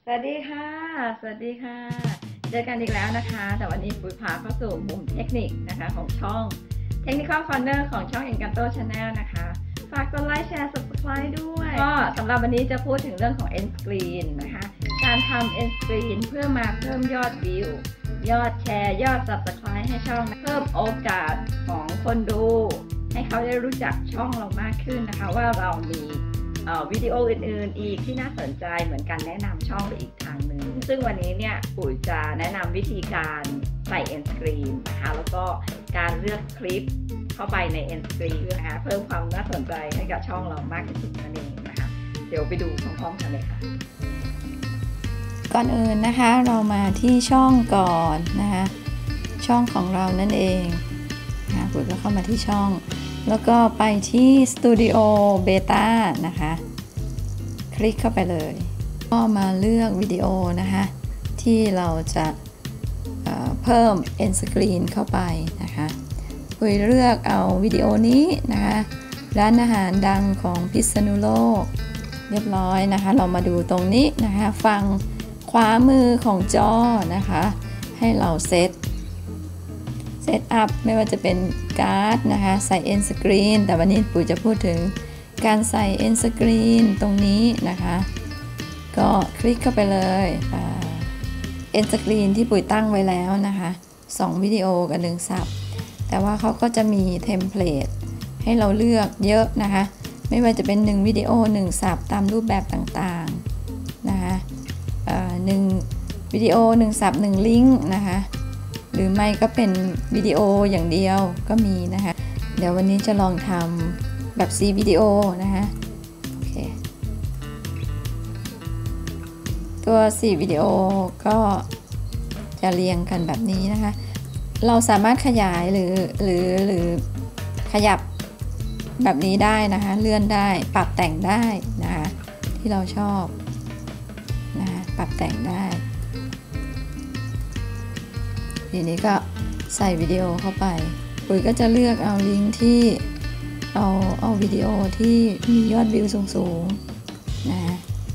สวัสดีค่ะสวัสดีค่ะเจอกันอีกแล้วนะคะแต่วันนี้ปุ๋ยพาเข้าสู่มุมเทคนิคนะคะของช่อง Technical Corner ของช่อง Encanto Channel นะคะฝากกดไลค์แชร์ Subscribe ด้วยก็สำหรับวันนี้จะพูดถึงเรื่องของ End Screen นะคะการทำ End Screen เพื่อมาเพิ่มยอดวิวยอดแชร์ยอด Subscribe ให้ช่องเพิ่มโอกาสของคนดูให้เขาได้รู้จักช่องเรามากขึ้นนะคะว่าเรามีวิดีโออื่นๆอีกที่น่าสนใจเหมือนกันแนะนำช่องไปอีกทางหนึ่งซึ่งวันนี้เนี่ยปุ๋ยจะแนะนำวิธีการใส่ End Screen นะคะแล้วก็การเลือกคลิปเข้าไปใน End Screen นะคะเพิ่มความน่าสนใจให้กับช่องเรามากที่สุดนั่นเองนะคะเดี๋ยวไปดูพร้อมๆกันเลยค่ะก่อนอื่นนะคะเรามาที่ช่องก่อนนะคะช่องของเรานั่นเองนะปุ๋ยก็เข้ามาที่ช่องแล้วก็ไปที่ Studio Beta นะคะคลิกเข้าไปเลยก็มาเลือกวิดีโอนะคะที่เราจะเพิ่ม End Screen เข้าไปนะคะปุ๋ยเลือกเอาวิดีโอนี้นะคะร้านอาหารดังของพิษณุโลกเรียบร้อยนะคะเรามาดูตรงนี้นะคะฝั่งขวามือของจอนะคะให้เราเซตอัพไม่ว่าจะเป็นการ์ดนะคะใส่ End Screen แต่วันนี้ปุ๋ยจะพูดถึงการใส่ End Screen ตรงนี้นะคะก็คลิกเข้าไปเลย End Screen ที่ปุ๋ยตั้งไว้แล้วนะคะ2วิดีโอกับ1ซับแต่ว่าเขาก็จะมีเทมเพลตให้เราเลือกเยอะนะคะไม่ว่าจะเป็น1วิดีโอ1ซับตามรูปแบบต่างๆนะคะ1วิดีโอ1ซับ1ลิงก์นะคะหรือไม่ก็เป็นวิดีโออย่างเดียวก็มีนะคะเดี๋ยววันนี้จะลองทำแบบซีวิดีโอนะคะโอเคตัว4วิดีโอก็จะเรียงกันแบบนี้นะคะเราสามารถขยายหรือขยับแบบนี้ได้นะคะเลื่อนได้ปรับแต่งได้นะคะที่เราชอบนะคะปรับแต่งได้ทีนี้ก็ใส่วิดีโอเข้าไปปุ๋ยก็จะเลือกเอาลิงก์ที่เอาวิดีโอที่มียอดวิวสูงๆนะ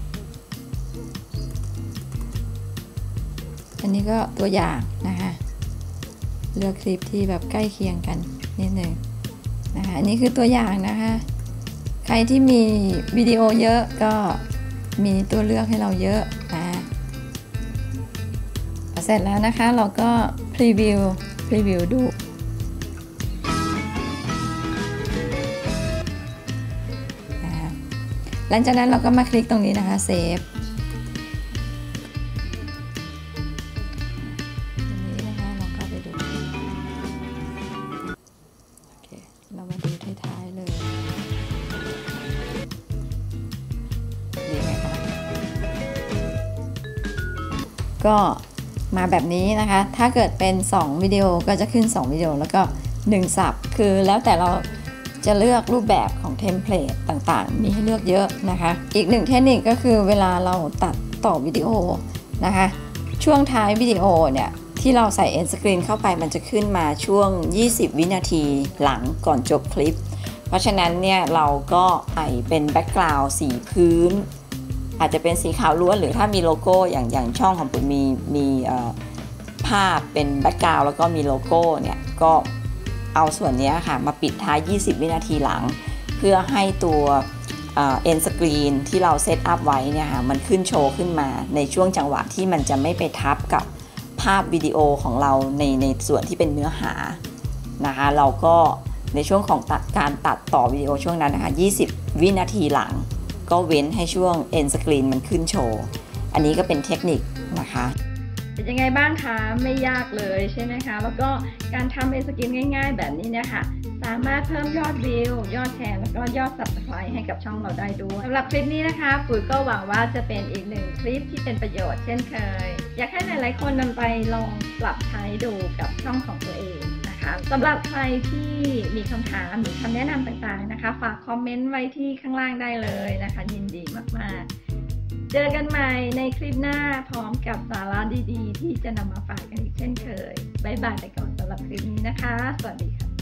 อันนี้ก็ตัวอย่างนะคะเลือกคลิปที่แบบใกล้เคียงกันนิดหนึ่งนะคะอันนี้คือตัวอย่างนะคะใครที่มีวิดีโอเยอะก็มีตัวเลือกให้เราเยอะนะเสร็จแล้วนะคะเราก็พรีวิวดูหลังจากนั้นเราก็มาคลิกตรงนี้นะคะเซฟนี้นะคะเราก็ไปดูโอเคเรามาดูท้ายๆเลยดีไหมคะก็มาแบบนี้นะคะถ้าเกิดเป็น2วิดีโอก็จะขึ้น2วิดีโอแล้วก็1ซับคือแล้วแต่เราจะเลือกรูปแบบของเทมเพลตต่างๆมีให้เลือกเยอะนะคะอีก1เทคนิคก็คือเวลาเราตัดต่อวิดีโอนะคะช่วงท้ายวิดีโอเนี่ยที่เราใส่ End Screen เข้าไปมันจะขึ้นมาช่วง20วินาทีหลังก่อนจบคลิปเพราะฉะนั้นเนี่ยเราก็ใส่เป็นแบ็กกราวด์สีพื้นอาจจะเป็นสีขาวล้วนหรือถ้ามีโลโก้อย่างช่องของปุ๋ยมีภาพเป็นแบ็กกราวด์แล้วก็มีโลโก้เนี่ยก็เอาส่วนนี้ค่ะมาปิดท้าย20วินาทีหลังเพื่อให้ตัวEnd Screen ที่เราเซตอัพไว้เนี่ยค่ะมันขึ้นโชว์ขึ้นมาในช่วงจังหวะที่มันจะไม่ไปทับกับภาพวิดีโอของเราในส่วนที่เป็นเนื้อหานะคะเราก็ในช่วงของการตัดต่อวิดีโอช่วงนั้นนะคะ20วินาทีหลังก็เว้นให้ช่วง End Screen มันขึ้นโชว์อันนี้ก็เป็นเทคนิคนะคะเป็นยังไงบ้างคะไม่ยากเลยใช่ไหมคะแล้วก็การทำEnd Screenง่ายๆแบบนี้เนี่ยค่ะสามารถเพิ่มยอดวิวยอดแชร์แล้วก็ยอด Subscribe ให้กับช่องเราได้ด้วยสำหรับคลิปนี้นะคะปุ๋ยก็หวังว่าจะเป็นอีกหนึ่งคลิปที่เป็นประโยชน์เช่นเคยอยากให้หลายๆคนนำไปลองปรับใช้ดูกับช่องของตัวเองนะคะสำหรับใครที่มีคำถามหรือคำแนะนำต่างๆนะคะฝากคอมเมนต์ไว้ที่ข้างล่างได้เลยนะคะยินดีมากๆเจอกันใหม่ในคลิปหน้าพร้อมกับสาระดีๆที่จะนำมาฝากกันอีกเช่นเคยบ๊ายบายไปก่อนสำหรับคลิปนี้นะคะสวัสดีค่ะ